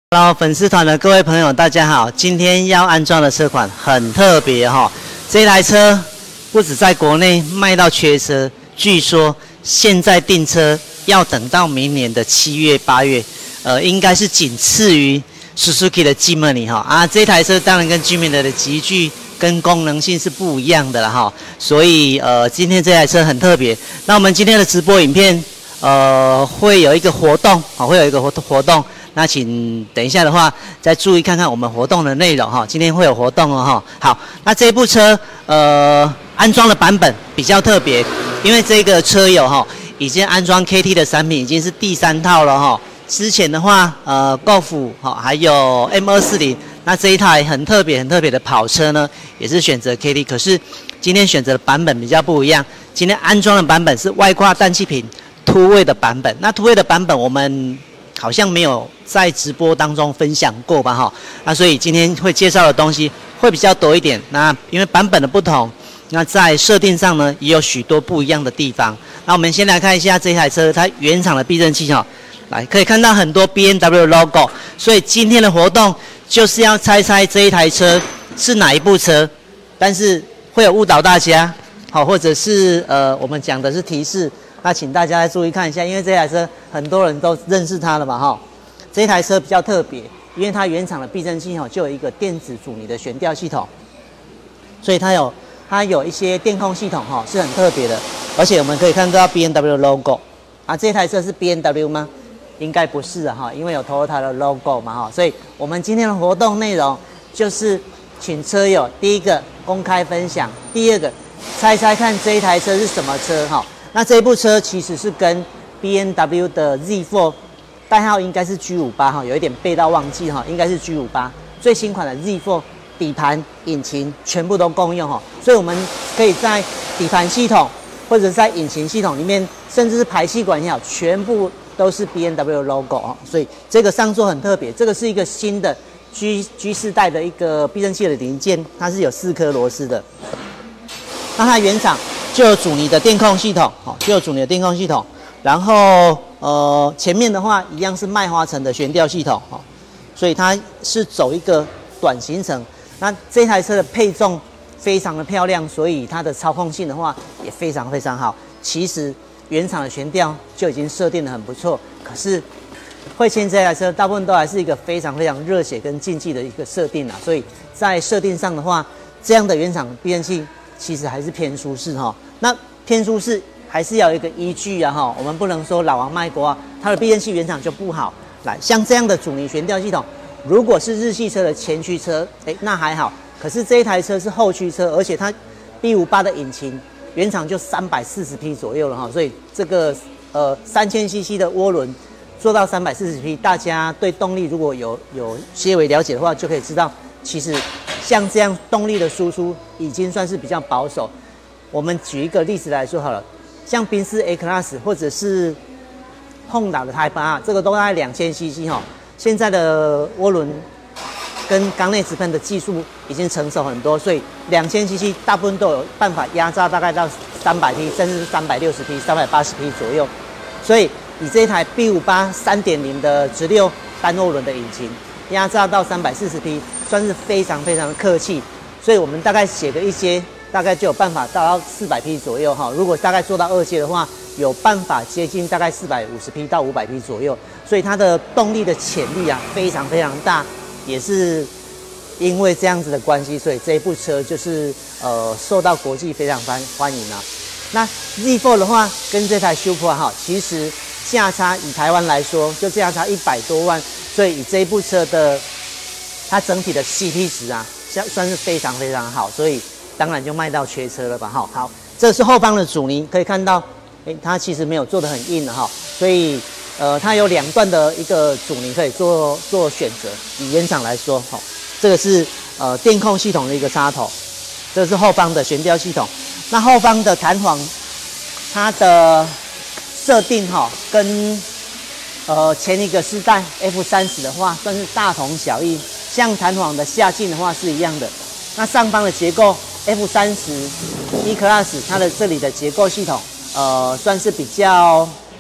Hello， 粉丝团的各位朋友，大家好！今天要安装的车款很特别哈，这台车不止在国内卖到缺车，据说现在订车要等到明年的7月、8月，应该是仅次于 Suzuki 的 Jimny 哈啊，这台车当然跟 Jimny 的级距跟功能性是不一样的了哈，所以今天这台车很特别。那我们今天的直播影片会有一个活动，会有一个活动。那请等一下的话，再注意看看我们活动的内容哈。今天会有活动哦哈。好，那这部车安装的版本比较特别，因为这个车友哈已经安装 KT 的产品已经是第3套了哈。之前的话Golf 哈还有 M240，那这一台很特别的跑车呢，也是选择 KT， 可是今天选择的版本比较不一样。今天安装的版本是外挂氮气瓶突位的版本。那突位的版本我们好像没有在直播当中分享过吧哈，那所以今天会介绍的东西会比较多一点。那因为版本的不同，那在设定上呢也有许多不一样的地方。那我们先来看一下这台车它原厂的避震器哈，来可以看到很多 BMW logo， 所以今天的活动就是要猜这一台车是哪一部车，但是会有误导大家，好，或者是我们讲的是提示。那请大家来注意看一下，因为这台车很多人都认识它了嘛哈。这台车比较特别，因为它原厂的避震器就有一个电子阻尼的悬吊系统，所以它有一些电控系统是很特别的。而且我们可以看到 BMW logo 啊，这台车是 BMW 吗？应该不是哈，因为有 Toyota 的 logo 嘛哈。所以我们今天的活动内容就是请车友第一个公开分享，第二个猜看这一台车是什么车哈。那这部车其实是跟 BMW 的 Z4 代号应该是 G58 哈，有一点背到忘记哈，应该是 G58 最新款的 Z4 底盘、引擎全部都共用哈，所以我们可以在底盘系统或者在引擎系统里面，甚至是排气管也好，全部都是 BMW logo 哈，所以这个上座很特别，这个是一个新的 G 世代的一个避震器的零件，它是有4颗螺丝的，那它原厂就有阻尼的电控系统，然后前面的话一样是麦花臣的悬吊系统，所以它是走一个短行程。那这台车的配重非常的漂亮，所以它的操控性的话也非常好。其实原厂的悬吊就已经设定的很不错，可是会签这台车大部分都还是一个非常热血跟竞技的一个设定所以在设定上的话，这样的原厂避震器其实还是偏舒适哈。那偏舒适还是要有一个依据哈，我们不能说老王卖瓜，它的避震器原厂就不好。来，像这样的阻尼悬吊系统，如果是日系车的前驱车，那还好。可是这一台车是后驱车，而且它 B58 的引擎原厂就340匹左右了哈，所以这个3000cc 的涡轮做到340匹，大家对动力如果有些微了解的话，就可以知道，其实像这样动力的输出已经算是比较保守。我们举一个例子来说好了，像宾士 A Class 或者是 Honda 的 Type R， 这个都大概2000cc 哈。现在的涡轮跟缸内直喷的技术已经成熟很多，所以2000cc 大部分都有办法压榨大概到300匹，甚至是360匹、380匹左右。所以以这一台 B58 3.0 的直六单涡轮的引擎，压榨到340匹，算是非常的客气。所以我们大概写个一阶，大概就有办法到400匹左右哈。如果大概做到2阶的话，有办法接近大概450匹到500匹左右。所以它的动力的潜力非常大，也是因为这样子的关系，所以这一部车就是受到国际非常欢迎啊。那 Z4 的话跟这台 Supra 其实价差以台湾来说就价差100多万，所以以这一部车的它整体的 CP 值算是非常好，所以当然就卖到缺车了吧哈。好，这是后方的阻尼，可以看到它其实没有做得很硬的哈，所以它有2段的一个阻尼可以做选择。以原厂来说这个是电控系统的一个插头，这个是后方的悬吊系统。那后方的弹簧，它的设定跟前一个世代 F30 的话算是大同小异，像弹簧的下径的话是一样的。那上方的结构 F30 E Class 它的这里的结构系统算是比较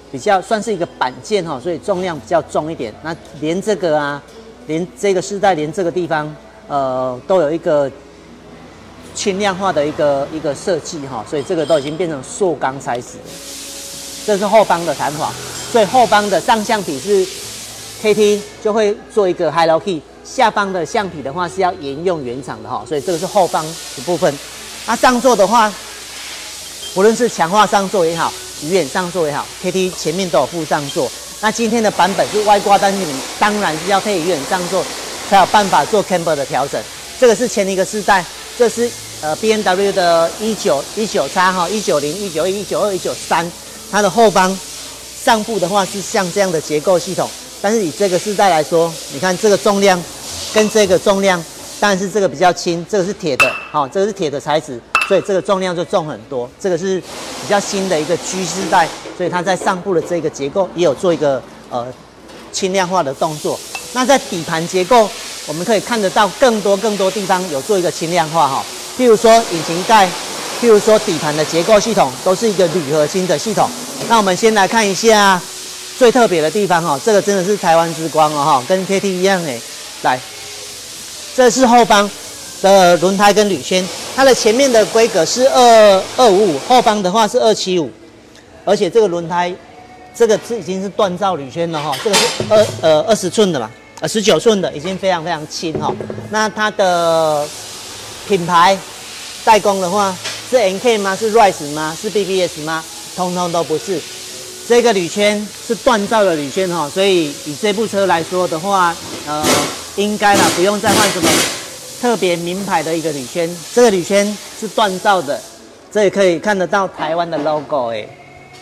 比较算是一个板件哈，所以重量比较重一点。那连这个啊，连这个饰带，连这个地方，都有一个轻量化的一个设计哈，所以这个都已经变成塑钢材质了。这是后方的弹簧，所以后方的上橡皮是 KT 就会做一个 Hello Key， 下方的橡皮的话是要沿用原厂的哈，所以这个是后方的部分。那上座的话，无论是强化上座也好，鱼眼上座也好 ，KT 前面都有附上座。那今天的版本是外挂单气瓶，当然是要配鱼眼上座，才有办法做 camber 的调整。这个是前一个世代，这是BMW 的19X 哈，190、191、192、193。它的后方上部的话是像这样的结构系统，但是以这个世代来说，你看这个重量跟这个重量，当然是这个比较轻，这个是铁的，好，这个是铁的材质，所以这个重量就重很多。这个是比较新的一个 G 世代，所以它在上部的这个结构也有做一个轻量化的动作。那在底盘结构，我们可以看得到更多地方有做一个轻量化哈，譬如说引擎盖。譬如说底盘的结构系统都是一个铝合金的系统。那我们先来看一下最特别的地方哈，这个真的是台湾之光哦哈，跟 KT 一样哎。来，这是后方的轮胎跟铝圈，它的前面的规格是255，后方的话是275，而且这个轮胎这个已经是锻造铝圈了哈，这个是20寸的嘛，19寸的，已经非常轻哈。那它的品牌代工的话。是 NK 吗？是 Rise 吗？是 BBS 吗？通通都不是。这个铝圈是锻造的铝圈哈，所以以这部车来说的话，应该啦，不用再换什么特别名牌的一个铝圈。这个铝圈是锻造的，这也可以看得到台湾的 logo 哎。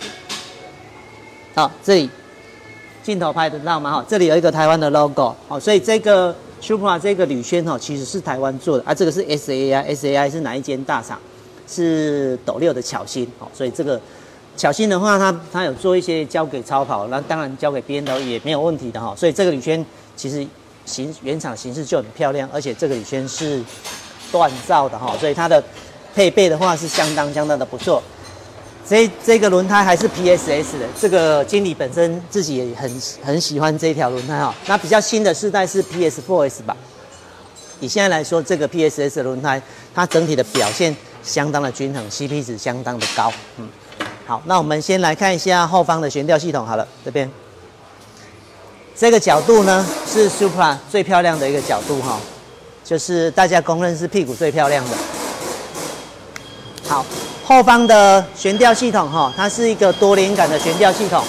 好，这里镜头拍得到吗？哈，这里有一个台湾的 logo， 好，所以这个 Supra 这个铝圈哈，其实是台湾做的啊。这个是 SAI 是哪一间大厂？是斗六的巧芯，哦，所以这个巧芯的话，它有做一些交给超跑，那当然交给 BMW 也没有问题的哈。所以这个铝圈其实原厂形式就很漂亮，而且这个铝圈是锻造的哈，所以它的配备的话是相当的不错。这个轮胎还是 PSS 的，这个经理本身自己也很喜欢这条轮胎哈。那比较新的世代是 PS4S 吧。以现在来说，这个 PSS 的轮胎，它整体的表现相当的均衡 ，CP 值相当的高。好，那我们先来看一下后方的悬吊系统。好了，这边这个角度呢是 Supra 最漂亮的一个角度哈，就是大家公认是屁股最漂亮的。好，后方的悬吊系统哈，它是一个多连杆的悬吊系统。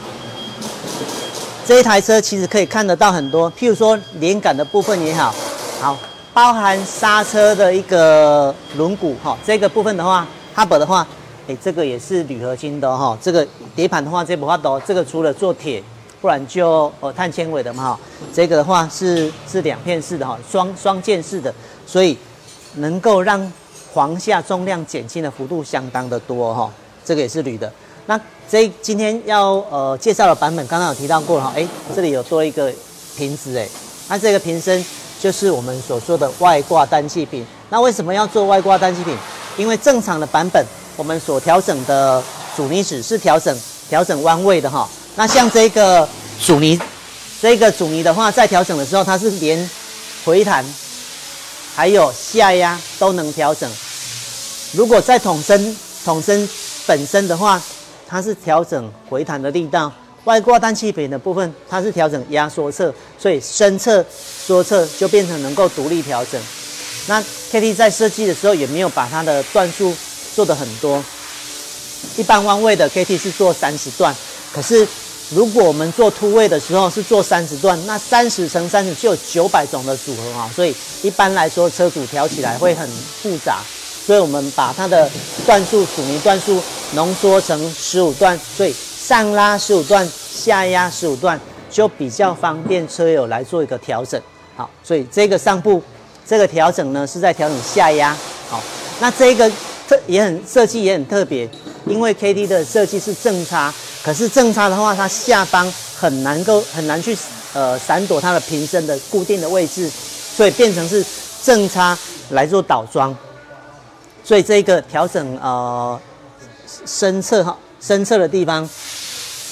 这一台车其实可以看得到很多，譬如说连杆的部分也好。好，包含刹车的一个轮毂哈，这个部分的话 ，hub 的话，这个也是铝合金的哈。这个碟盘的话，这不怕抖，这个除了做铁，不然就碳纤维的嘛哈。这个的话是两片式的哈，双键式的，所以能够让簧下重量减轻的幅度相当的多哈。这个也是铝的。那今天要介绍的版本，刚刚有提到过了哈，这里有多一个瓶子那这个瓶身。就是我们所说的外挂单气瓶。那为什么要做外挂单气瓶？因为正常的版本，我们所调整的阻尼尺是调整弯位的哈。那像这个阻尼的话，在调整的时候，它是连回弹还有下压都能调整。如果在统身本身的话，它是调整回弹的力道。外挂单气瓶的部分，它是调整压缩侧，所以深侧、缩侧就变成能够独立调整。那 KT 在设计的时候也没有把它的段数做得很多，一般弯位的 KT 是做30段，可是如果我们做凸位的时候是做30段，那30乘30就有900种的组合啊，所以一般来说车主调起来会很复杂，所以我们把它的段数、阻尼段数浓缩成15段，所以上拉15段，下压15段，就比较方便车友来做一个调整。好，所以这个上部这个调整呢是在调整下压。好，那这个设计也很特别，因为 KT 的设计是正叉，可是正叉的话，它下方很难去闪躲它的瓶身的固定的位置，所以变成是正叉来做倒装。所以这个调整深侧的地方，来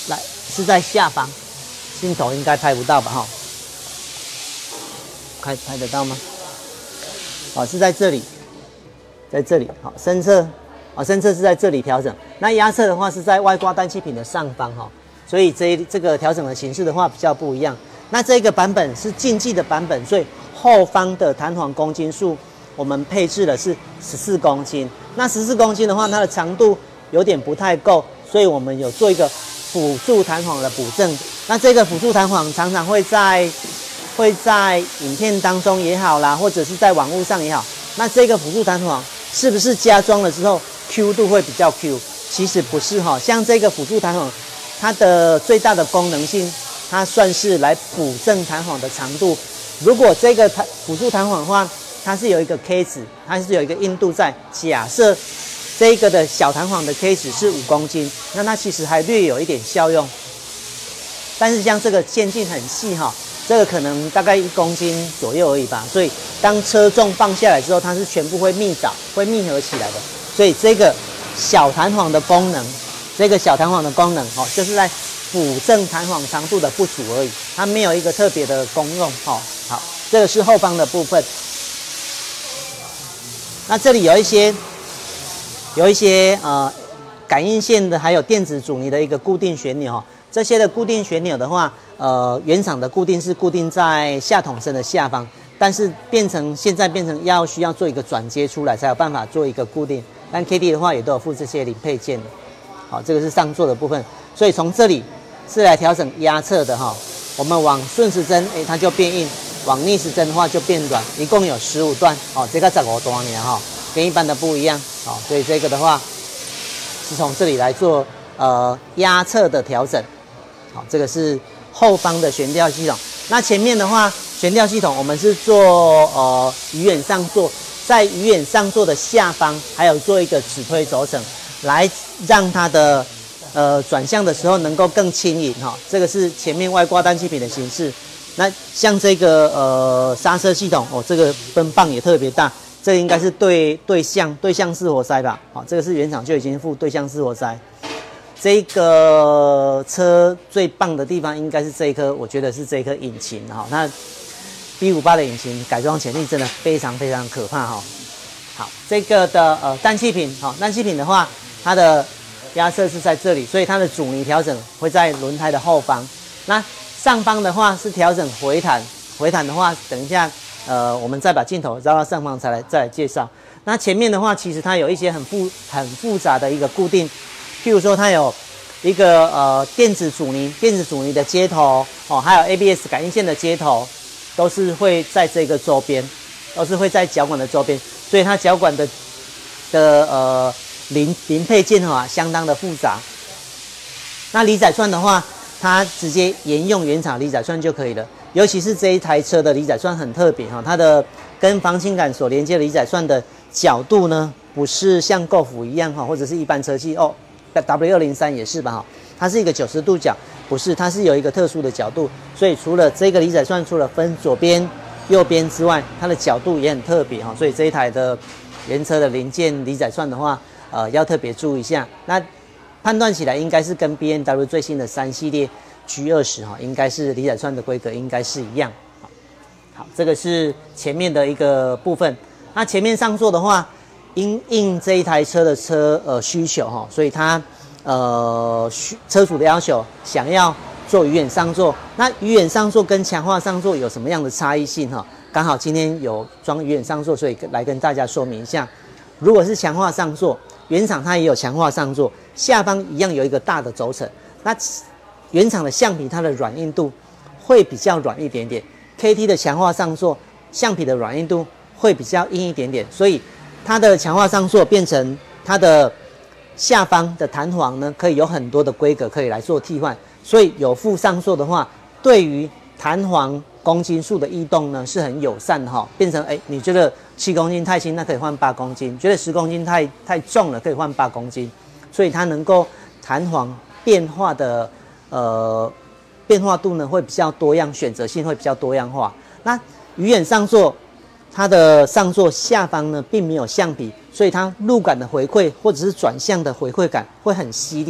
是在下方，镜头应该拍不到吧？哈，拍得到吗？哦，是在这里，在这里。好，深侧，深侧是在这里调整。那压侧的话是在外挂氮气瓶的上方哈，所以这个调整的形式的话比较不一样。那这个版本是竞技的版本，所以后方的弹簧公斤数我们配置的是14公斤。那14公斤的话，它的长度有点不太够，所以我们有做一个辅助弹簧的补正。那这个辅助弹簧常常会在影片当中也好啦，或者是在网络上也好。那这个辅助弹簧是不是加装了之后 Q 度会比较 Q？ 其实不是哈，像这个辅助弹簧，它的最大的功能性，它算是来补正弹簧的长度。如果这个辅助弹簧的话，它是有一个 K 值，它是有一个硬度在。假设这个的小弹簧的 K 值是5公斤，那它其实还略有一点效用。但是像这个线径很细哈，这个可能大概1公斤左右而已吧。所以当车重放下来之后，它是全部会密着、会密合起来的。所以这个小弹簧的功能，就是在补正弹簧长度的不足而已，它没有一个特别的功用。好，这个是后方的部分。那这里有一些感应线的，还有电子阻尼的一个固定旋钮。这些的固定旋钮的话，原厂的固定是固定在下筒身的下方，但是现在变成需要做一个转接出来，才有办法做一个固定。但 KT 的话也都有附这些零配件的。好，这个是上座的部分，所以从这里是来调整压侧的哈。我们往顺时针，它就变硬；往逆时针的话就变软。一共有15段，这个15段呢哈，跟一般的不一样。好，所以这个的话是从这里来做压侧的调整。好，这个是后方的悬吊系统。那前面的话，悬吊系统我们是做鱼眼上座，在鱼眼上座的下方还有做一个指推轴承，来让它的转向的时候能够更轻盈哈。这个是前面外挂氮气瓶的形式。那像这个刹车系统这个分棒也特别大，这个应该是对向式活塞吧？好，这个是原厂就已经附对向式活塞。这个车最棒的地方应该是这一颗，我觉得是这一颗引擎哈。那 B58的引擎改装潜力真的非常非常可怕哈。好，这个的氮气瓶，氮气瓶的话，它的压侧是在这里，所以它的阻尼调整会在轮胎的后方。那上方的话是调整回弹，回弹的话，等一下我们再把镜头绕到上方再来介绍。那前面的话，其实它有一些很复杂的一个固定。譬如说，它有一个电子阻尼的接头还有 ABS 感应线的接头，都是会在这个周边，都是会在脚管的周边，所以它脚管的零配件相当的复杂。那离载串的话，它直接沿用原厂离载串就可以了。尤其是这一台车的离载串很特别它的跟防倾杆所连接的离载串的角度呢，不是像 Golf 一样或者是一般车系W203也是吧它是一个90度角，不是，它是有一个特殊的角度，所以除了这个离载串除了分左边、右边之外，它的角度也很特别所以这一台的原车的零件离载串的话，要特别注意一下。那判断起来应该是跟 BMW 最新的3系列 G20应该是离载串的规格应该是一样。好，这个是前面的一个部分。那前面上座的话，因应这一台车的需求所以它车主的要求想要做鱼眼上座。那鱼眼上座跟强化上座有什么样的差异性刚好今天有装鱼眼上座，所以来跟大家说明一下。如果是强化上座，原厂它也有强化上座，下方一样有一个大的轴承。那原厂的橡皮它的软硬度会比较软一点点 ，KT 的强化上座橡皮的软硬度会比较硬一点点，所以它的强化上座变成它的下方的弹簧呢，可以有很多的规格可以来做替换。所以有附上座的话，对于弹簧公斤数的异动呢是很友善的变成你觉得7公斤太轻，那可以换8公斤；觉得10公斤太重了，可以换8公斤。所以它能够弹簧变化的变化度呢会比较多样，选择性会比较多样化。那鱼眼上座，它的上座下方呢并没有橡皮，所以它路感的回馈或者是转向的回馈感会很犀利。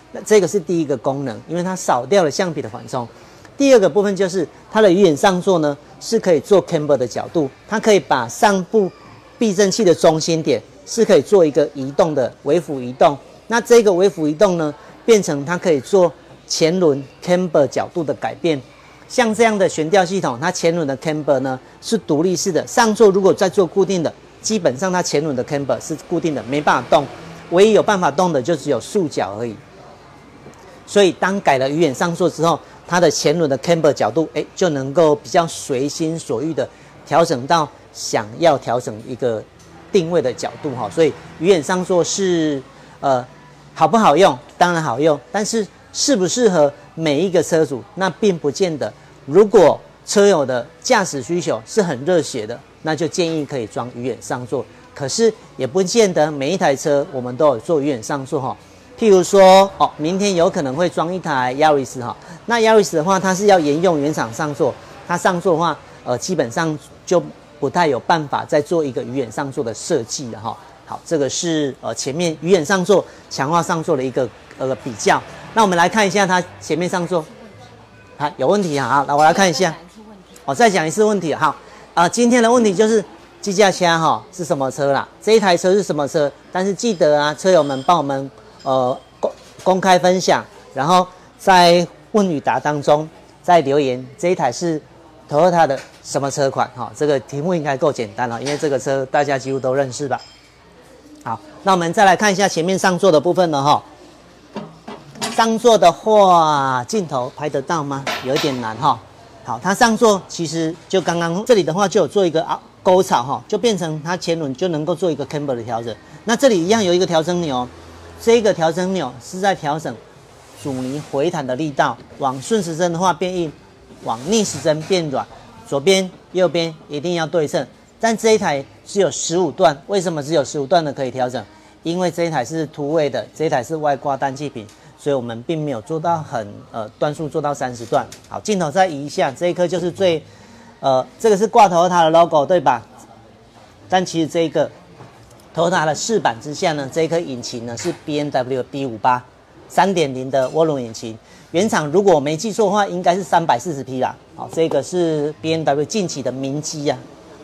那这个是第一个功能，因为它少掉了橡皮的缓冲。第二个部分就是它的鱼眼上座呢，是可以做 camber 的角度，它可以把上部避震器的中心点是可以做一个移动的微幅移动。那这个微幅移动呢，变成它可以做前轮 camber 角度的改变。像这样的悬吊系统，它前轮的 camber 呢是独立式的，上座如果再做固定的，基本上它前轮的 camber 是固定的，没办法动，唯一有办法动的就只有束角而已。所以当改了鱼眼上座之后，它的前轮的 camber 角度，就能够比较随心所欲的调整到想要调整一个定位的角度哈。所以鱼眼上座是好不好用？当然好用，但是适不适合每一个车主，那并不见得。如果车友的驾驶需求是很热血的，那就建议可以装鱼眼上座。可是也不见得每一台车我们都有做鱼眼上座哈。譬如说明天有可能会装一台 Yaris 哈，那 Yaris 的话，它是要沿用原厂上座，它上座的话，基本上就不太有办法再做一个鱼眼上座的设计了哈。好，这个是前面鱼眼上座、强化上座的一个比较。那我们来看一下它前面上座，有问题啊，那我来看一下，我再讲一次问题。好，今天的问题就是机架车哈是什么车啦？这一台车是什么车？但是记得啊，车友们帮我们公开分享，然后在问与答当中再留言，这一台是 Toyota 的什么车款？哈，这个题目应该够简单了，因为这个车大家几乎都认识吧。好，那我们再来看一下前面上座的部分了哈。上座的话，镜头拍得到吗？有一点难哈。好，它上座其实就刚刚这里的话就有做一个沟槽哈，就变成它前轮就能够做一个 camber 的调整。那这里一样有一个调整钮，这个调整钮是在调整阻尼回弹的力道，往顺时针的话变硬，往逆时针变软，左边右边一定要对称。但这一台只有15段，为什么只有15段的可以调整？因为这一台是突位的，这一台是外挂氮气瓶，所以我们并没有做到很段数做到30段。好，镜头再移一下，这一颗就是最这个是挂Toyota的 logo 对吧？但其实这个Toyota的饰板之下呢，这一颗引擎呢是 BMW B58 3.0 的涡轮引擎，原厂如果我没记错的话，应该是340匹啦。好，这个是 BMW 近期的名机啊。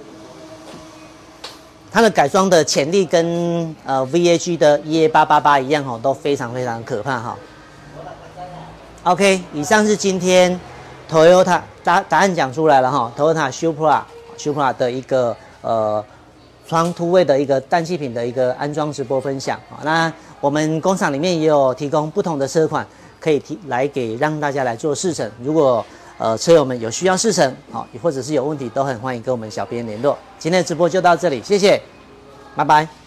它的改装的潜力跟VAG 的 EA888 一样哈，都非常非常可怕哈。OK， 以上是今天 Toyota 答案讲出来了哈 ，Toyota Supra 的一个双突位的一个氮气瓶的一个安装直播分享啊。那我们工厂里面也有提供不同的车款，可以来让大家来做试乘。如果车友们有需要试乘，或者是有问题，都很欢迎跟我们小编联络。今天的直播就到这里，谢谢，拜拜。